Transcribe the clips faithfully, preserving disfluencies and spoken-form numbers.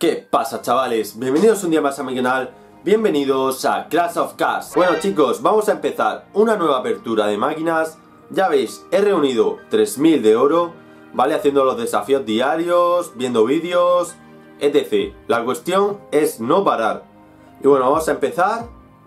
¿Qué pasa, chavales? Bienvenidos un día más a mi canal, bienvenidos a Clash of Cars. Bueno, chicos, vamos a empezar una nueva apertura de máquinas. Ya veis, he reunido tres mil de oro, ¿vale? Haciendo los desafíos diarios, viendo vídeos, etcétera. La cuestión es no parar. Y bueno, vamos a empezar.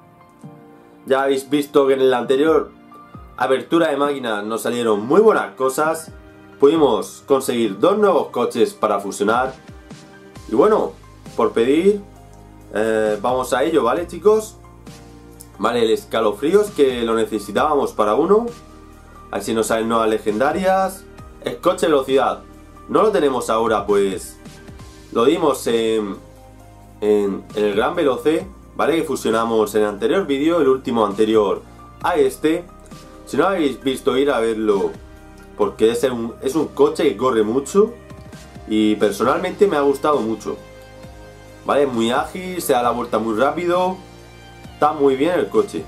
Ya habéis visto que en la anterior apertura de máquinas nos salieron muy buenas cosas. Pudimos conseguir dos nuevos coches para fusionar. Y bueno, por pedir, eh, vamos a ello, ¿vale, chicos? Vale, el escalofríos que lo necesitábamos para uno. A ver si nos salen nuevas legendarias. El coche velocidad, no lo tenemos ahora, pues lo dimos en, en, en el Gran Veloce, ¿vale? Que fusionamos en el anterior vídeo, el último anterior a este. Si no lo habéis visto, ir a verlo, porque es un, es un coche que corre mucho. Y personalmente me ha gustado mucho. Vale, es muy ágil, se da la vuelta muy rápido. Está muy bien el coche.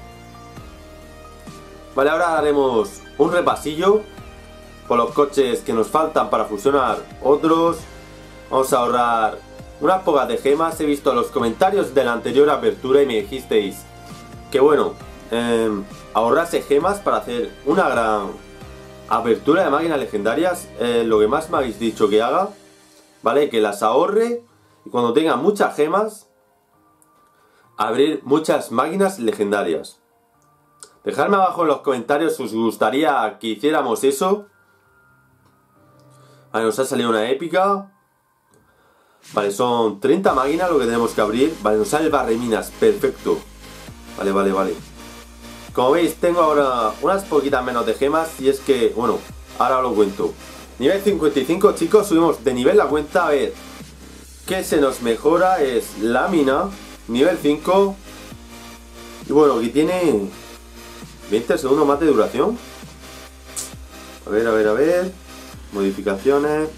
Vale, ahora haremos un repasillo por los coches que nos faltan para fusionar otros. Vamos a ahorrar unas pocas de gemas. He visto los comentarios de la anterior apertura y me dijisteis que bueno, eh, ahorrarse gemas para hacer una gran apertura de máquinas legendarias. eh, Lo que más me habéis dicho que haga, ¿vale? Que las ahorre y cuando tenga muchas gemas, abrir muchas máquinas legendarias. Dejadme abajo en los comentarios si os gustaría que hiciéramos eso. Vale, nos ha salido una épica. Vale, son treinta máquinas lo que tenemos que abrir. Vale, nos sale el barreminas, perfecto. Vale, vale, vale. Como veis, tengo ahora unas poquitas menos de gemas. Y es que, bueno, ahora os lo cuento. Nivel cincuenta y cinco, chicos, subimos de nivel la cuenta. A ver, ¿qué se nos mejora? Es lámina, nivel cinco. Y bueno, aquí tiene veinte segundos más de duración. A ver, a ver, a ver. Modificaciones.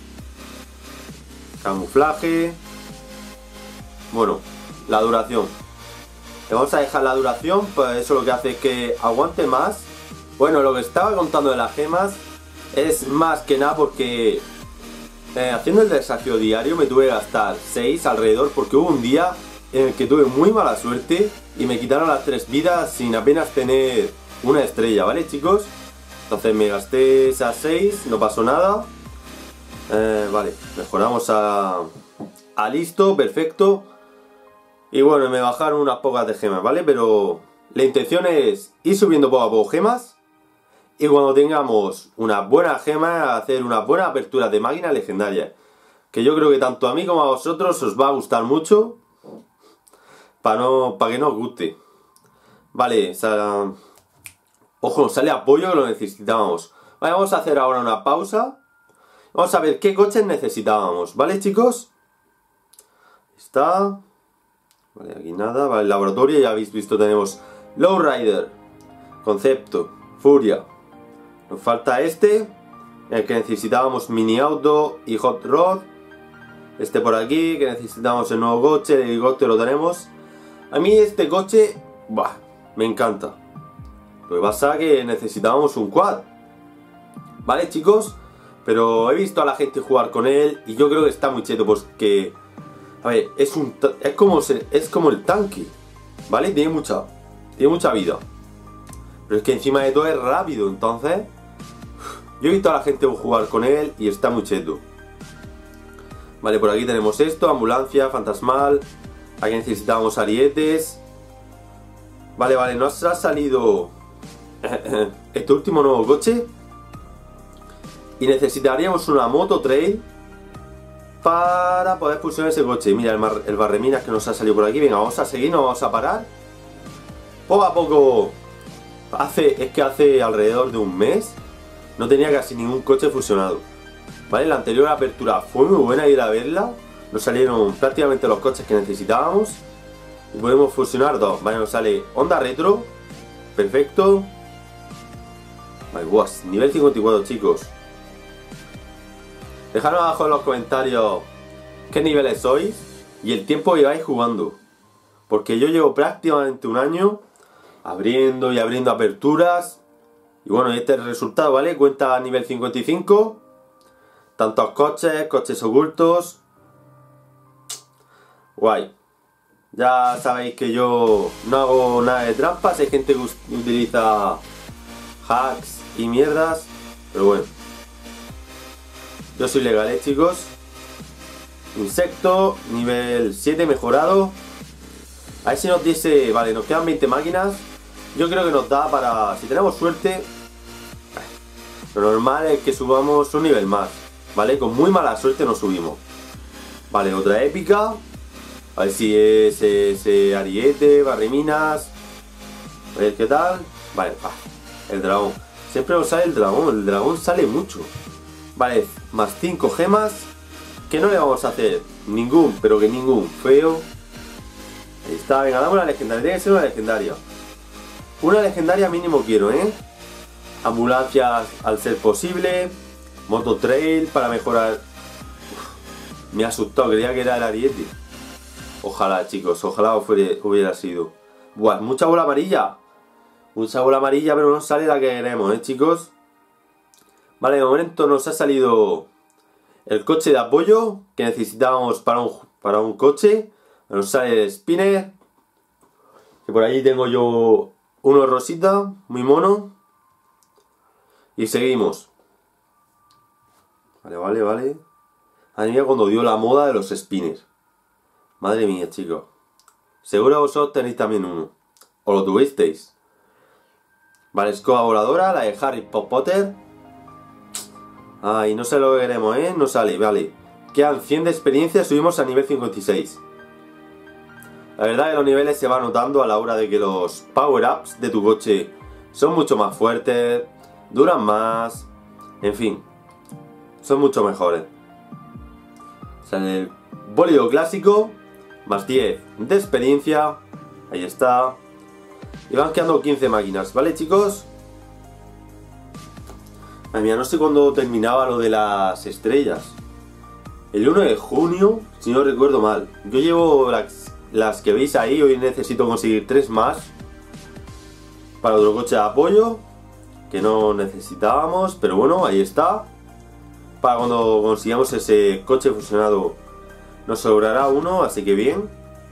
Camuflaje. Bueno, la duración. Le vamos a dejar la duración, pues eso lo que hace es que aguante más. Bueno, lo que estaba contando de las gemas es más que nada porque eh, haciendo el desafío diario me tuve que gastar seis alrededor, porque hubo un día en el que tuve muy mala suerte y me quitaron las tres vidas sin apenas tener una estrella, ¿vale, chicos? Entonces me gasté esas seis, no pasó nada. eh, Vale, mejoramos a, a listo, perfecto. Y bueno, me bajaron unas pocas de gemas, ¿vale? Pero la intención es ir subiendo poco a poco gemas. Y cuando tengamos una buena gema, hacer una buena apertura de máquina legendaria. Que yo creo que tanto a mí como a vosotros os va a gustar mucho. Para no, para que no os guste. Vale, o sea, ojo, sale apoyo que lo necesitábamos. Vale, vamos a hacer ahora una pausa. Vamos a ver qué coches necesitábamos, ¿vale, chicos? Está. Vale, aquí nada. Vale, el laboratorio, ya habéis visto, tenemos Lowrider, Concepto, Furia. Nos falta este, el que necesitábamos mini auto y hot rod. Este por aquí, que necesitamos el nuevo coche, el helicóptero lo tenemos. A mí este coche, bah, me encanta. Lo que pasa es que necesitábamos un quad. ¿Vale, chicos? Pero he visto a la gente jugar con él y yo creo que está muy cheto, pues que... A ver, es, un, es, como, es como el tanque, ¿vale? Tiene mucha, tiene mucha vida. Pero es que encima de todo es rápido, entonces... Yo he visto a la gente jugar con él y está muy cheto. Vale, por aquí tenemos esto, ambulancia, fantasmal. Aquí necesitábamos arietes. Vale, vale, nos ha salido este último nuevo coche. Y necesitaríamos una moto trail para poder fusionar ese coche. Mira, el, el barreminas que nos ha salido por aquí. Venga, vamos a seguir, no vamos a parar. Poco a poco. Hace, es que hace alrededor de un mes no tenía casi ningún coche fusionado. Vale, la anterior apertura fue muy buena, ir a verla. Nos salieron prácticamente los coches que necesitábamos. Y podemos fusionar dos. Vale, nos sale Honda Retro. Perfecto. Vale, guau, nivel cincuenta y cuatro, chicos. Dejadme abajo en los comentarios qué niveles sois y el tiempo que lleváis jugando. Porque yo llevo prácticamente un año abriendo y abriendo aperturas. Y bueno, este es el resultado, ¿vale? Cuenta a nivel cincuenta y cinco. Tantos coches, coches ocultos. Guay. Ya sabéis que yo no hago nada de trampas, hay gente que utiliza hacks y mierdas, pero bueno. Yo soy legal, ¿eh, chicos? Insecto, nivel siete mejorado. A ver si nos diese... Vale, nos quedan veinte máquinas. Yo creo que nos da para... Si tenemos suerte... Lo normal es que subamos un nivel más, ¿vale? Con muy mala suerte nos subimos. Vale, otra épica. A ver si es ese ariete, barriminas. A ver qué tal. Vale, ah, el dragón. Siempre nos sale el dragón, el dragón sale mucho. Vale, más cinco gemas. Que no le vamos a hacer ningún, pero que ningún feo. Ahí está, venga, dame una legendaria. Tiene que ser una legendaria. Una legendaria mínimo quiero, ¿eh? Ambulancias al ser posible. Moto Trail para mejorar. Uf, me ha asustado, creía que era el ariete. Ojalá, chicos, ojalá fuera, hubiera sido. Buah, mucha bola amarilla. Mucha bola amarilla, pero no sale la que queremos, ¿eh, chicos? Vale, de momento nos ha salido el coche de apoyo que necesitábamos para un, para un coche. Nos sale el spinner. Que por ahí tengo yo uno rosita, muy mono. Y seguimos. Vale, vale, vale. A mí cuando dio la moda de los spinners. Madre mía, chicos. Seguro vosotros tenéis también uno. O lo tuvisteis. Vale, escoba voladora, la de Harry Potter. Ay, no sé lo que queremos, ¿eh? No sale, vale. Quedan cien de experiencia, subimos a nivel cincuenta y seis. La verdad que los niveles se van notando a la hora de que los power-ups de tu coche son mucho más fuertes, duran más, en fin, son mucho mejores. Sale el bólido clásico, más diez de experiencia, ahí está. Y van quedando quince máquinas, ¿vale, chicos? Ay, mira, no sé cuándo terminaba lo de las estrellas. El uno de junio, si no recuerdo mal. Yo llevo las, las que veis ahí, hoy necesito conseguir tres más para otro coche de apoyo que no necesitábamos, pero bueno, ahí está. Para cuando consigamos ese coche fusionado nos sobrará uno, así que bien.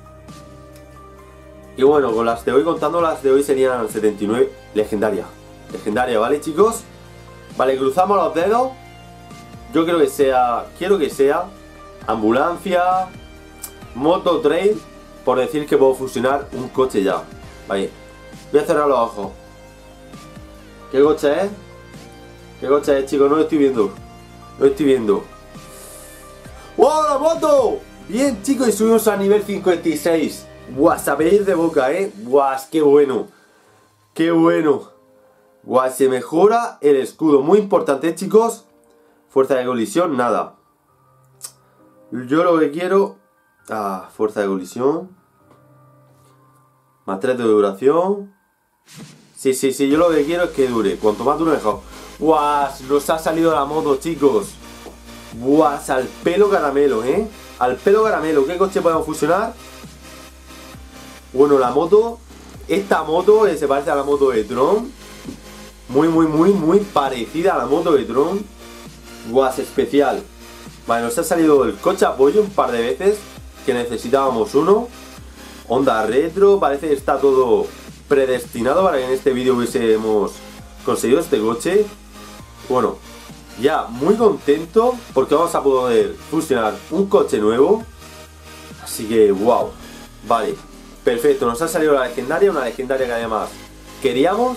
Y bueno, con las de hoy, contando las de hoy, serían setenta y nueve. Legendaria, legendaria, ¿vale, chicos? Vale, cruzamos los dedos. Yo creo que sea, quiero que sea ambulancia, moto trail, por decir que puedo fusionar un coche ya. Vale, voy a cerrar los ojos. ¿Qué coche es? ¿Qué coche es, chicos? No lo estoy viendo. No lo estoy viendo. ¡Wow, la moto! Bien, chicos, y subimos a nivel cincuenta y seis. Buah, sabéis de boca, ¿eh? Buah, qué bueno. Qué bueno. Buah, se mejora el escudo. Muy importante, chicos. Fuerza de colisión, nada. Yo lo que quiero... Ah, fuerza de colisión. Más tres de duración. Sí, sí, sí, yo lo que quiero es que dure. Cuanto más dure, mejor. Buah, nos ha salido la moto, chicos. Buah, al pelo caramelo, ¿eh? Al pelo caramelo. ¿Qué coche podemos fusionar? Bueno, la moto. Esta moto eh, se parece a la moto de Tron. Muy, muy, muy, muy parecida a la moto de Tron. Buah, es especial. Vale, nos ha salido el coche apoyo un par de veces, que necesitábamos uno. Honda retro, parece que está todo predestinado para que en este vídeo hubiésemos conseguido este coche. Bueno, ya muy contento porque vamos a poder fusionar un coche nuevo. Así que, wow. Vale, perfecto, nos ha salido la legendaria, una legendaria que además queríamos.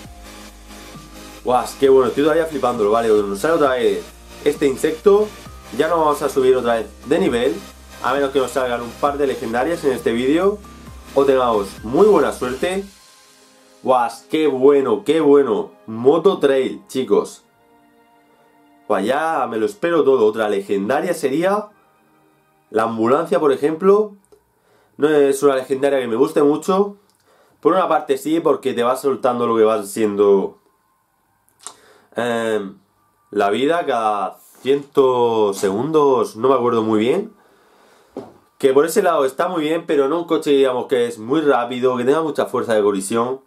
Guau, qué bueno, estoy todavía flipándolo. Vale, nos sale otra vez este insecto. Ya no vamos a subir otra vez de nivel, a menos que nos salgan un par de legendarias en este vídeo, o tengamos muy buena suerte. Guau, qué bueno, qué bueno. Moto Trail, chicos. Guau, ya me lo espero todo. Otra legendaria sería la ambulancia, por ejemplo. No es una legendaria que me guste mucho. Por una parte sí, porque te va soltando lo que va siendo eh, la vida cada cien segundos, no me acuerdo muy bien. Que por ese lado está muy bien, pero no un coche, digamos, que es muy rápido, que tenga mucha fuerza de colisión.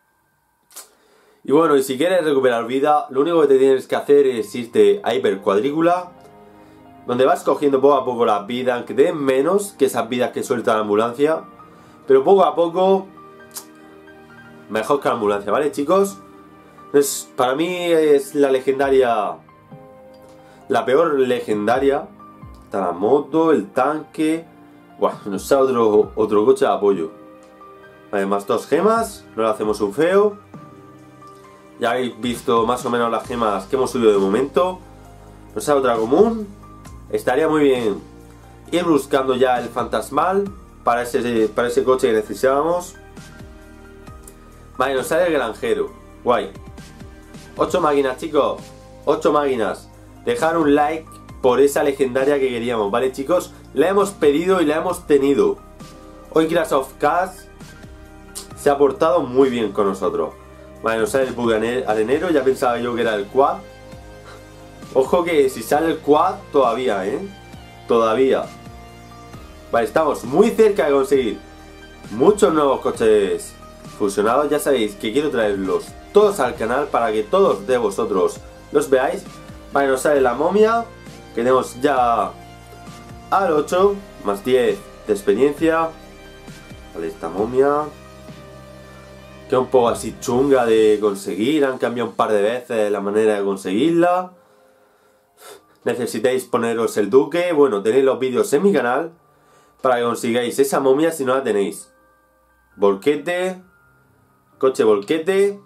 Y bueno, y si quieres recuperar vida, lo único que te tienes que hacer es irte a hiper cuadrícula donde vas cogiendo poco a poco las vidas, aunque te den menos que esas vidas que suelta la ambulancia, pero poco a poco mejor que la ambulancia, ¿vale, chicos? Entonces, para mí es la legendaria, la peor legendaria. Está la moto, el tanque. Buah, nos sale otro, otro coche de apoyo. Vale, más dos gemas, no le hacemos un feo. Ya habéis visto más o menos las gemas que hemos subido de momento. Nos sale otra común. Estaría muy bien ir buscando ya el fantasmal para ese, para ese coche que necesitábamos. Vale, nos sale el granjero. Guay. ocho máquinas, chicos. ocho máquinas. Dejar un like por esa legendaria que queríamos, ¿vale, chicos? La hemos pedido y la hemos tenido. Hoy Crash of Cars se ha portado muy bien con nosotros. Vale, nos sale el bug arenero. Ya pensaba yo que era el quad. Ojo que si sale el quad todavía, ¿eh? Todavía. Vale, estamos muy cerca de conseguir muchos nuevos coches fusionados. Ya sabéis que quiero traerlos todos al canal para que todos de vosotros los veáis. Vale, nos sale la momia. Que tenemos ya al ocho, más diez de experiencia. Vale, esta momia. Que es un poco así chunga de conseguir. Han cambiado un par de veces la manera de conseguirla. Necesitáis poneros el duque. Bueno, tenéis los vídeos en mi canal para que consigáis esa momia si no la tenéis. Volquete. Coche volquete.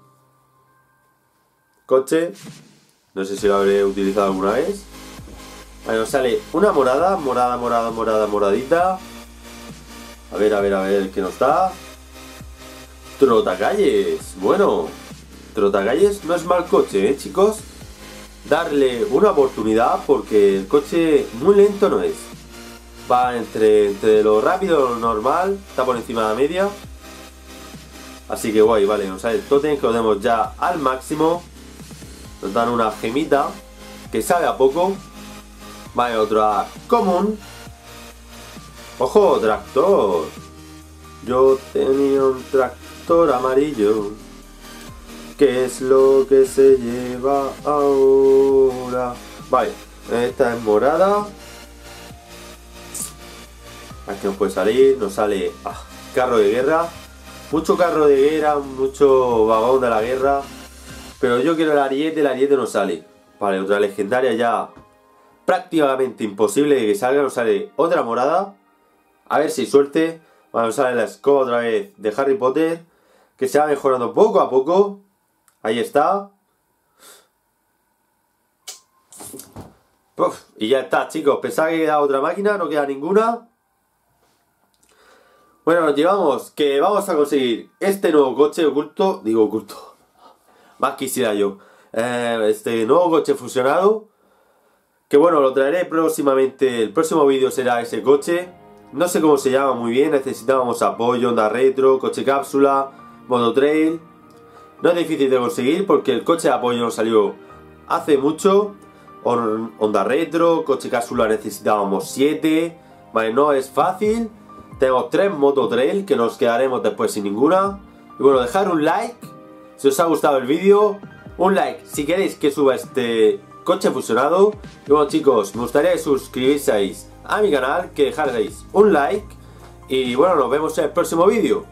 Coche. No sé si lo habré utilizado alguna vez. Vale, nos sale una morada. Morada, morada, morada, moradita. A ver, a ver, a ver qué nos da. Trotacalles. Bueno, Trotacalles no es mal coche, ¿eh, chicos? Darle una oportunidad porque el coche muy lento no es. Va entre, entre lo rápido y lo normal. Está por encima de la media. Así que guay, vale. Nos sale el totem que lo tenemos ya al máximo. Nos dan una gemita que sabe a poco. Vale, otra común. Ojo, tractor. Yo tenía un tractor amarillo. ¿Qué es lo que se lleva ahora? Vale, esta es morada. Aquí nos puede salir. Nos sale ah, carro de guerra. Mucho carro de guerra, mucho vagón de la guerra. Pero yo quiero el ariete, el ariete no sale. Vale, otra legendaria ya prácticamente imposible de que salga. Nos sale otra morada. A ver si suerte. Vale, nos sale la escoba otra vez de Harry Potter. Que se va mejorando poco a poco. Ahí está. Uf, y ya está, chicos. Pensaba que queda otra máquina. No queda ninguna. Bueno, nos llevamos que vamos a conseguir este nuevo coche oculto. Digo oculto. Más quisiera yo. Eh, este nuevo coche fusionado. Que bueno, lo traeré próximamente. El próximo vídeo será ese coche. No sé cómo se llama muy bien. Necesitábamos apoyo, onda retro, coche cápsula, modo trail. No es difícil de conseguir porque el coche de apoyo nos salió hace mucho. Onda retro, coche cápsula necesitábamos siete. Vale, no es fácil. Tenemos tres moto trail que nos quedaremos después sin ninguna. Y bueno, dejar un like si os ha gustado el vídeo. Un like si queréis que suba este coche fusionado. Y bueno, chicos, me gustaría que suscribieseis a mi canal, que dejarais un like. Y bueno, nos vemos en el próximo vídeo.